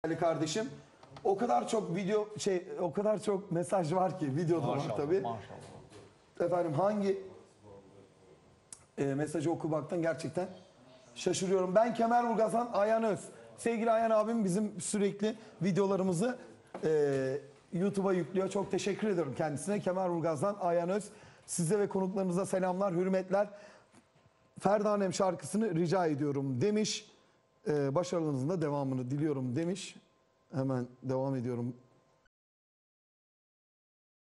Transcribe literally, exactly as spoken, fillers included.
değerli kardeşim. O kadar çok video şey o kadar çok mesaj var ki videoda var tabii. Maşallah. Efendim hangi e, mesajı okumaktan gerçekten şaşırıyorum. Ben Kemerburgaz'dan Ayhan Öz. Sevgili Ayhan abim bizim sürekli videolarımızı e, YouTube'a yüklüyor. Çok teşekkür ediyorum kendisine. Kemerburgaz'dan Ayhan Öz. Size ve konuklarınıza selamlar, hürmetler. Ferdanem şarkısını rica ediyorum demiş. Ee, başarılarınızın da devamını diliyorum demiş. Hemen devam ediyorum.